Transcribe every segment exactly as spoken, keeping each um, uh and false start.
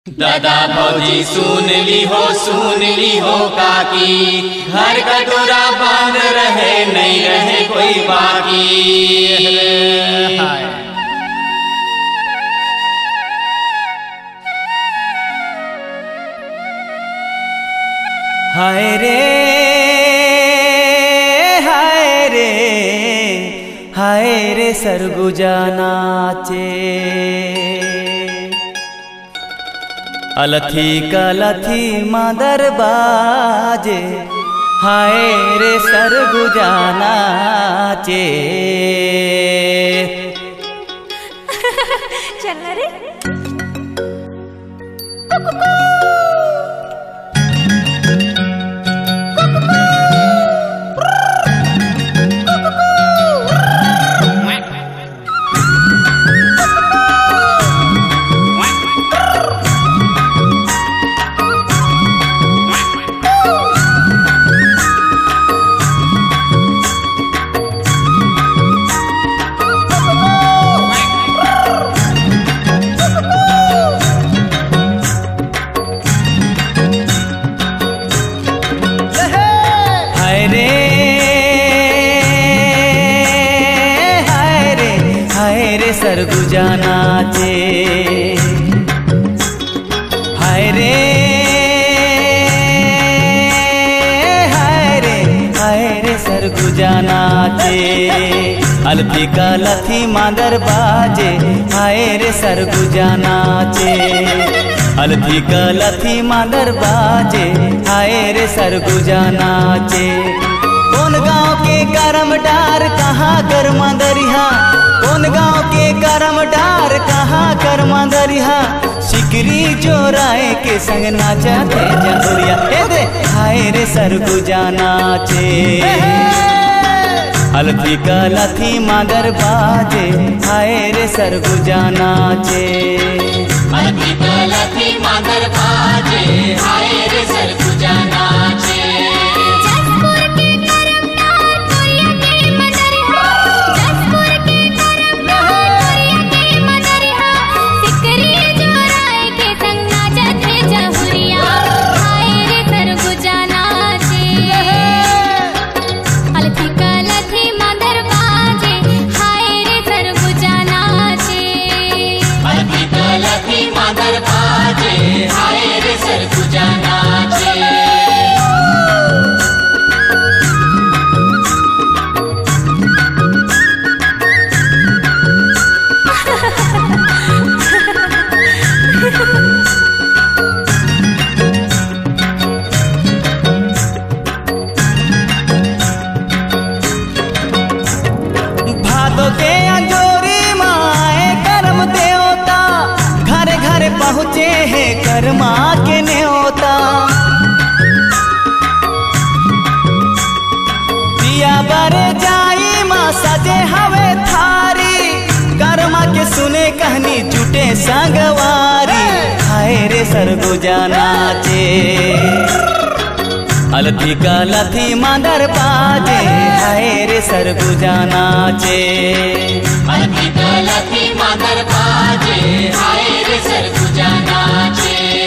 दादा भौजी सुन ली हो सुन ली हो काकी, घर का दूरा बंद रहे नहीं रहे कोई बाकी। हाय रे हाय रे हाय रे सरगुजा नाचे, अलथी कलथी मादर बाजे, हाय रे सरगुजा नाचे। चल रे सरगुजा नाचे, हाय रे हाय रे हाय रे सरगुजा नाचे, अलथी कलथी मादर बाजे, हाय रे सरगुजा नाचे, अलथी कलथी मादर बाजे, हाय रे सरगुजा नाचे। कौन गाँव के करम डार कहाँ कर मंदरिया, कौन गाँव के करम डार कहाँ कर मंदरिया, सिकरी जोराए के संग नाचते जहुरिया। ए दे हाय रे सरगुजा नाचे, अलथी कलथी मादर बाजे, हाय रे सरगुजा नाचे, अलथी कलथी मादर बाजे, हाय रे सरगुजा नाचे। पहुँचे है कर्मा के न्योता, दिया बरे जाई माँ सजे हवे थारी, कर्मा के सुने कहनी जुटे संगवारी, हाय रे सरगुजा नाचे, अलथी कलथी मादर बाजे, हाय रे सरगुजा नाचे, अलथी कलथी मादर बाजे, हाय रे सरगुजा नाचे।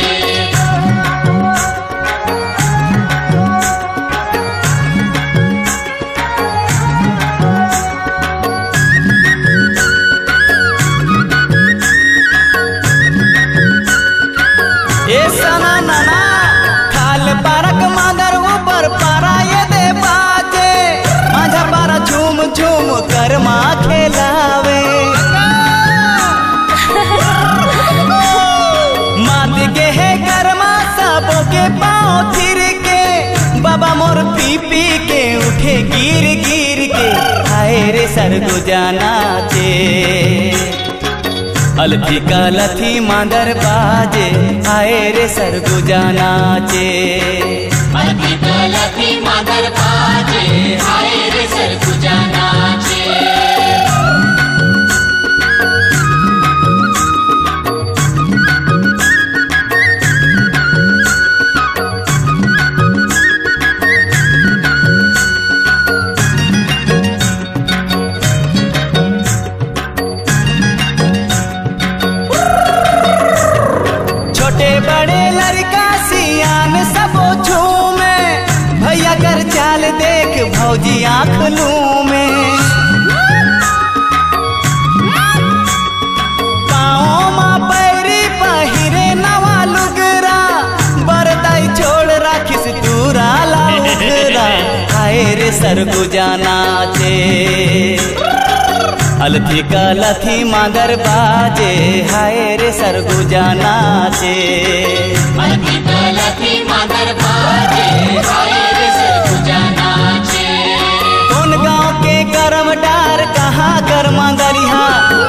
ए सना नाना खाल पारक मादर ऊपर पारा ये दे बाजे, माझा पारा झूम झूम कर माँ खेलावे, मात के है कर्मा सबों के पाँव थिर के, बाबा मोर पी पी के उठे गिर गिर के, हाय रे सरगुजा नाचे, अलथी कलथी मादर बाजे, हाय रे सरगुजा नाचे, अलथी कलथी मादर बाजे, हाय रे सरगुजा नाचे। छोटे भौजी आँख लूमे। पाँव माँ पैरी पहिरे नवा लुगरा, बरदाई छोड़ राखिस दूरा लाउगरा। हाय रे सरगुजा नाचे, अलथी कलथी मांदर बाजे। हाय रे सरगुजा नाचे, अलथी कलथी मांदर बाजे। हाय रे सरगुजा नाचे। कौन गाँव के करम डार कहाँ कर मंदरिहा,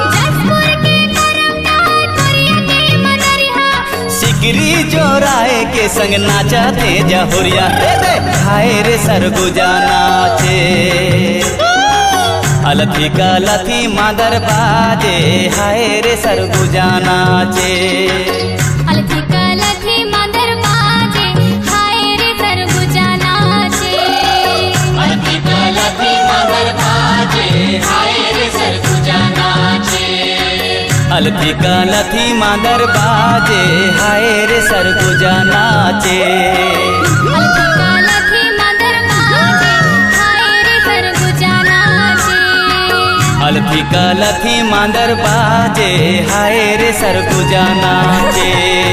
सिकरी जोराए के संग नाचा थे जहुरिया। हाय रे सरगुजा नाचे, अलथी कलथी मांदर बाजे। हाय रे सरगुजा नाचे, अलथी कलथी मांदर बाजे। हाय रे सरगुजा नाचे, अलथी कलथी मांदर बाजे। हाय रे सरगुजा नाचे। अलथी कलथी मांदर बाजे। हाय रे सरगुजा नाचे, अलथी कलथी मांदर बाजे। हाय रे सरगुजा नाचे, अलथी कलथी मांदर बाजे। हाय रे सरगुजा नाचे।